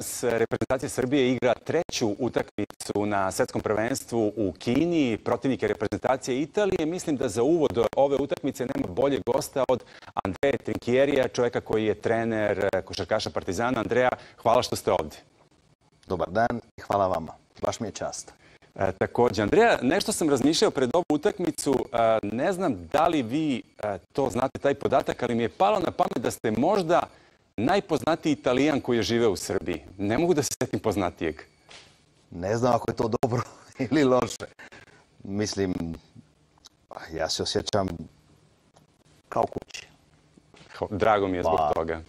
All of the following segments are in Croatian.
reprezentacija Srbije igra treću utakmicu na svetskom prvenstvu u Kini. Protivnik je reprezentacija Italije. Mislim da za uvod ove utakmice nema boljeg gosta od Andreja Trinchieriya, čovjeka koji je trener košarkaša Partizana. Andreja, hvala što ste ovdje. Dobar dan i hvala vama. Baš mi je čast. Također, Andreja, nešto sam razmišljao pred ovu utakmicu. Ne znam da li vi to znate, taj podatak, ali mi je palo na pamet da ste možda najpoznatiji Italijan koji je živeo u Srbiji. Ne mogu da se sjetim poznatijeg. Ne znam ako je to dobro ili loše. Mislim, ja se osjećam kao kući. Drago mi je zbog toga.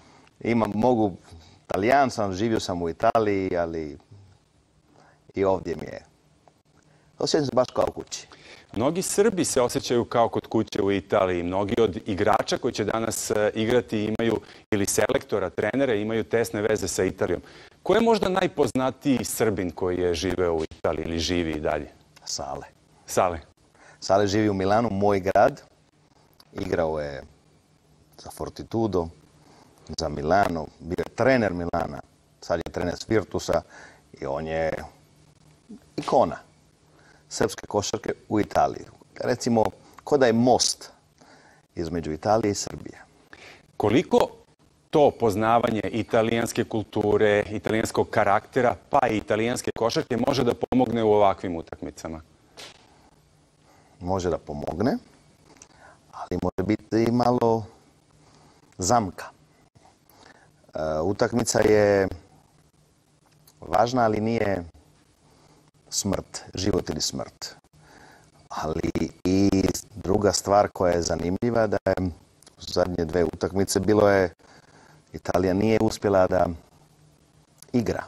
Talijan sam, živio sam u Italiji, ali i ovdje mi je. Osjećam se baš kao kući. Mnogi Srbi se osjećaju kao kod kuće u Italiji. Mnogi od igrača koji će danas igrati imaju, ili selektora, trenere, imaju tesne veze sa Italijom. Ko je možda najpoznatiji Srbin koji je živeo u Italiji ili živi i dalje? Sale. Sale. Sale živi u Milanu, moj grad. Igrao je za Fortitudo, za Milano. Bio je trener Milana. Sad je trener Virtusa i on je ikona srpske košarke u Italiji. Recimo, ko da je most između Italije i Srbije. Koliko to poznavanje italijanske kulture, italijanskog karaktera, pa i italijanske košarke može da pomogne u ovakvim utakmicama? Može da pomogne, ali može biti i malo zamka. Utakmica je važna, ali nije smrt, život ili smrt. Ali i druga stvar koja je zanimljiva da je u zadnje dve utakmice bilo je Italija nije uspjela da igra.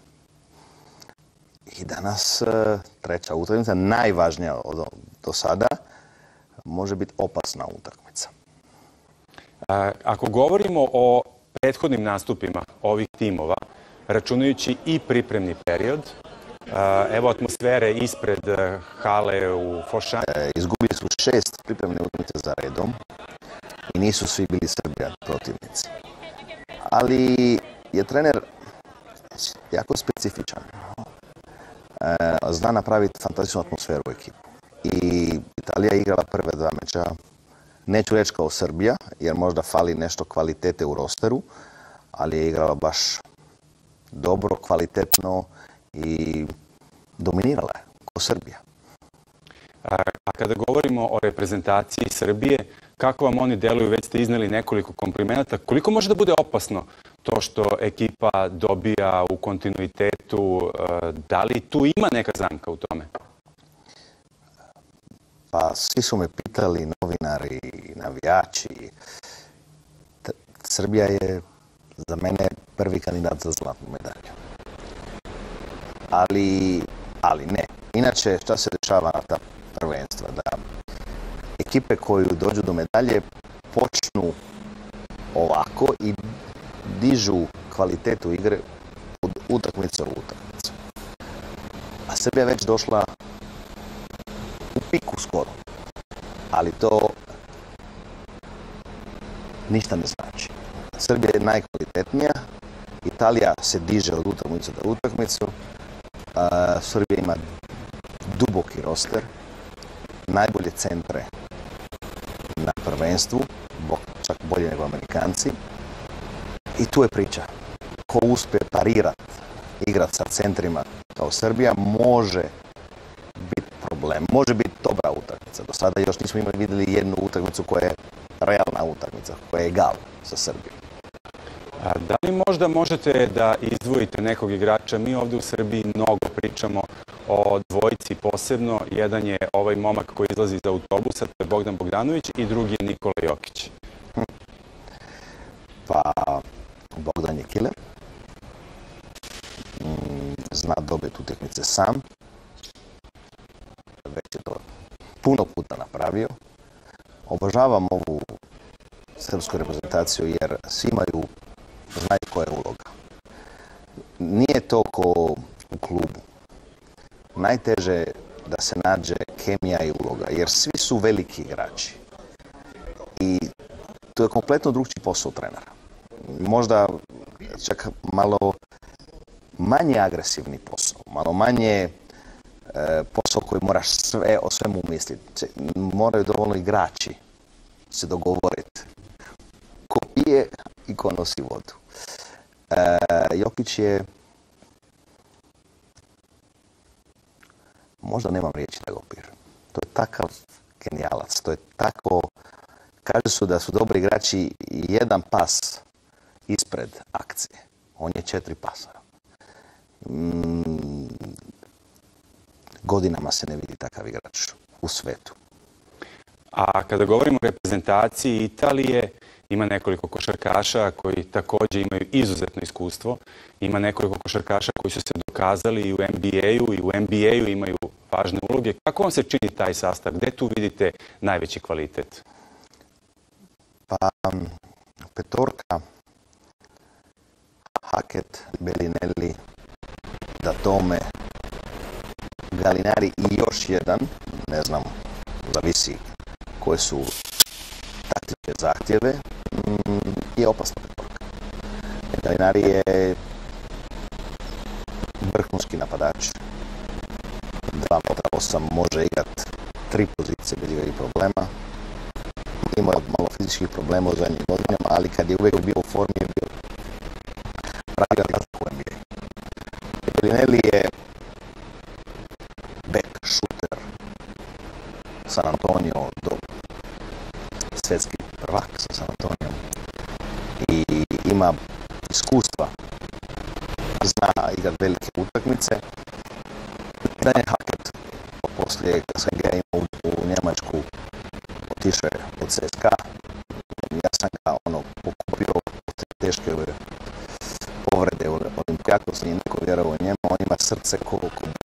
I danas treća utakmica, najvažnija do sada, može biti opasna utakmica. Ako govorimo o prethodnim nastupima ovih timova, računajući i pripremni period, evo atmosfere ispred hale u Fošani. Izgubili su 6 pripremne utakmice za redom i nisu svi bili Srbija protivnici. Ali je trener jako specifičan. Zna napraviti fantastičnu atmosferu u ekipu. I Italija je igrala prve dva meča, neću reći kao Srbija, jer možda fali nešto kvalitete u rosteru, ali je igrala baš dobro, kvalitetno i dominirala je kao Srbija. A kada govorimo o reprezentaciji Srbije, kako vam oni deluju? Već ste izneli nekoliko komplimenata. Koliko može da bude opasno to što ekipa dobija u kontinuitetu? Da li tu ima neka zamka u tome? Pa svi su me pitali, novinari, navijači. Srbija je za mene prvi kandidat za zlatnu medalju. Ali ne. Inače, šta se dešava na ta prvenstva? Da ekipe koje dođu do medalje počnu ovako i dižu kvalitetu igre od utakmice u utakmicu. A Srbija je već došla u piku skoro. Ali to ništa ne znači. Srbija je najkvalitetnija, Italija se diže od utakmice do utakmicu, Srbija ima duboki roster, najbolje centre na prvenstvu, čak bolje nego Amerikanci. I tu je priča. Ko uspije parirati, igrati sa centrima kao Srbija, može biti problem. Može biti dobra utakmica. Do sada još nismo vidjeli jednu utakmicu koja je realna utakmica, koja je egal sa Srbijom. Da li možda možete da izdvojite nekog igrača? Mi ovdje u Srbiji mnogo pričamo o dvojici posebno. Jedan je ovaj momak koji izlazi iz autobusa, to je Bogdan Bogdanović, i drugi je Nikola Jokić. Pa, Bogdan je killer. Zna dobiti utakmice sam. Već je to puno puta napravio. Obožavam ovu srpsku reprezentaciju jer svi znaju koja je uloga. Nije to ko u klubu. Najteže je da se nađe kemija i uloga, jer svi su veliki igrači. I to je kompletno drugčiji posao trenera. Možda čak malo manje agresivni posao, malo manje posao koji moraš sve o svemu misliti. Moraju dovoljno igrači se dogovoriti ko pije i ko nosi vodu. Jokić je, možda nemam riječi da ga opiram. To je takav genijalac, to je tako, kaže su da su dobri igrači jedan pas ispred akcije. On je 4 pasa. Godinama se ne vidi takav igrač u svetu. A kada govorimo o reprezentaciji Italije, ima nekoliko košarkaša koji također imaju izuzetno iskustvo. Ima nekoliko košarkaša koji su se dokazali i u NBA-u i u NBA-u imaju važne uloge. Kako vam se čini taj sastav? Gde tu vidite najveći kvalitet? Pa, petorka, Hackett, Bellinelli, Datome, Gallinari i još jedan, ne znam, zavisi koje su taktičke zahtjeve, je opasna petorka. Gallinari je vrhunski napadač. 2,8 m, može igrat 3 pozicije bez ikakvih problema. Imao je malo fizičkih problema u zadnjim godinama, ali kad je uvijek bio u formi, je bio pravi razliku u NBA. Bellinelli je back, shooter, San Antonio, svjetski prvak sa San Antonijom i ima iskustva, zna igrat velike utakmice. Dan je Hackett, poslije kad sam ga imao u Njemačku, otišao je od CSKA. Ja sam ga pokupio te teške povrede u Olimpijakosu, nije niko vjerovao njemu, on ima srce ko